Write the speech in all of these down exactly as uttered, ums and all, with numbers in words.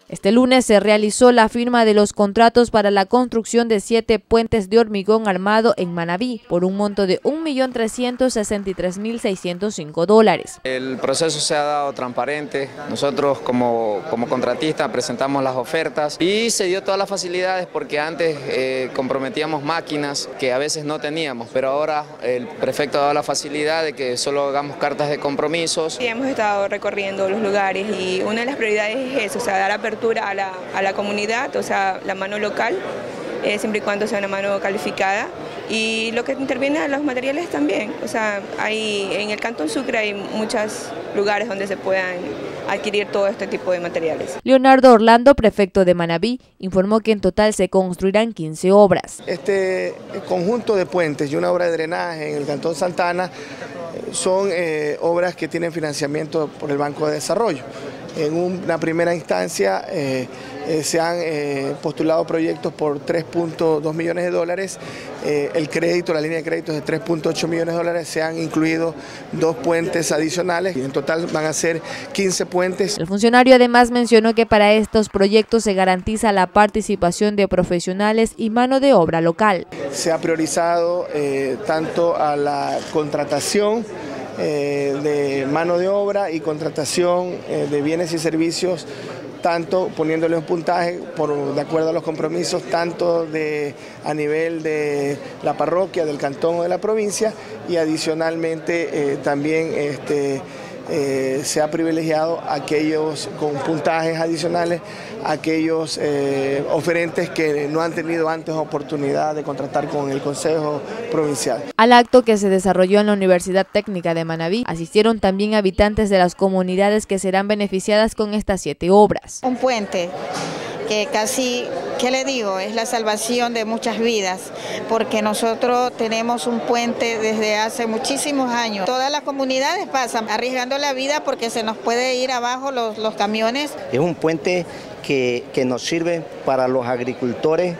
Este lunes se realizó la firma de los contratos para la construcción de siete puentes de hormigón armado en Manabí por un monto de un millón trescientos sesenta y tres mil seiscientos cinco dólares. El proceso se ha dado transparente, nosotros como, como contratistas presentamos las ofertas y se dio todas las facilidades porque antes eh, comprometíamos máquinas que a veces no teníamos, pero ahora el prefecto ha dado la facilidad de que solo hagamos cartas de compromisos. Y hemos estado recorriendo los lugares y una de las prioridades es eso, o sea, dar apertura a la, a la comunidad, o sea, la mano local, eh, siempre y cuando sea una mano calificada. Y lo que interviene a los materiales también, o sea, hay, en el Cantón Sucre hay muchos lugares donde se puedan adquirir todo este tipo de materiales. Leonardo Orlando, prefecto de Manabí, informó que en total se construirán quince obras. Este conjunto de puentes y una obra de drenaje en el Cantón Santa Ana son eh, obras que tienen financiamiento por el Banco de Desarrollo. En una primera instancia eh, eh, se han eh, postulado proyectos por tres punto dos millones de dólares, eh, el crédito, la línea de crédito es de tres punto ocho millones de dólares, se han incluido dos puentes adicionales y en total van a ser quince puentes. El funcionario además mencionó que para estos proyectos se garantiza la participación de profesionales y mano de obra local. Se ha priorizado eh, tanto a la contratación Eh, de mano de obra y contratación eh, de bienes y servicios, tanto poniéndole un puntaje por, de acuerdo a los compromisos, tanto de, a nivel de la parroquia, del cantón o de la provincia, y adicionalmente eh, también este, eh, se ha privilegiado a aquellos con puntajes adicionales, aquellos eh, oferentes que no han tenido antes oportunidad de contratar con el Consejo Provincial. Al acto que se desarrolló en la Universidad Técnica de Manabí asistieron también habitantes de las comunidades que serán beneficiadas con estas siete obras. Un puente que casi, ¿qué le digo? Es la salvación de muchas vidas, porque nosotros tenemos un puente desde hace muchísimos años. Todas las comunidades pasan arriesgando la vida porque se nos puede ir abajo los, los camiones. Es un puente que, que nos sirve para los agricultores,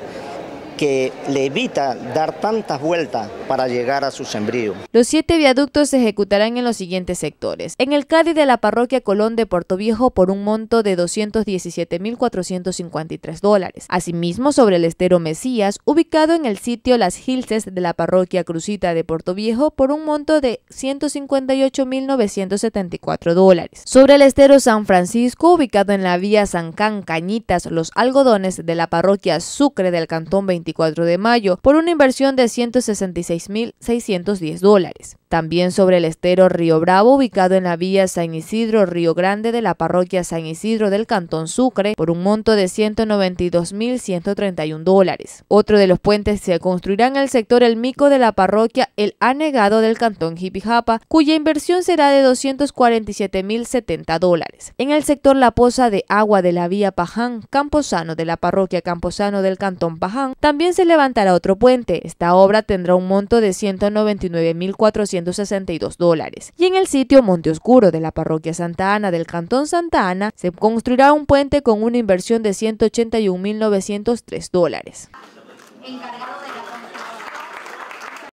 que le evita dar tantas vueltas para llegar a su sembrío. Los siete viaductos se ejecutarán en los siguientes sectores. En el Cádiz de la parroquia Colón de Portoviejo por un monto de doscientos diecisiete mil cuatrocientos cincuenta y tres dólares. Asimismo, sobre el estero Mesías, ubicado en el sitio Las Gilces de la parroquia Crucita de Portoviejo por un monto de ciento cincuenta y ocho mil novecientos setenta y cuatro dólares. Sobre el estero San Francisco, ubicado en la vía San Can Cañitas Los Algodones de la parroquia Sucre del Cantón veinticuatro de mayo por una inversión de ciento sesenta y seis mil seiscientos diez dólares. También sobre el estero Río Bravo, ubicado en la vía San Isidro Río Grande de la parroquia San Isidro del Cantón Sucre, por un monto de ciento noventa y dos mil ciento treinta y un dólares. Otro de los puentes se construirá en el sector El Mico de la parroquia El Anegado del Cantón Jipijapa, cuya inversión será de doscientos cuarenta y siete mil setenta dólares. En el sector La Poza de Agua de la vía Paján Camposano de la parroquia Camposano del Cantón Paján, también se levantará otro puente. Esta obra tendrá un monto de ciento noventa y nueve mil cuatrocientos sesenta y dos dólares. Y en el sitio Monte Oscuro de la parroquia Santa Ana del Cantón Santa Ana se construirá un puente con una inversión de ciento ochenta y un mil novecientos tres dólares.